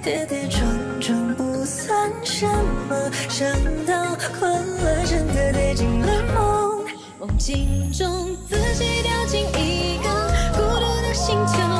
跌跌撞撞不算什么，想到困了，真的跌进了梦，梦境中自己掉进一个孤独的星球。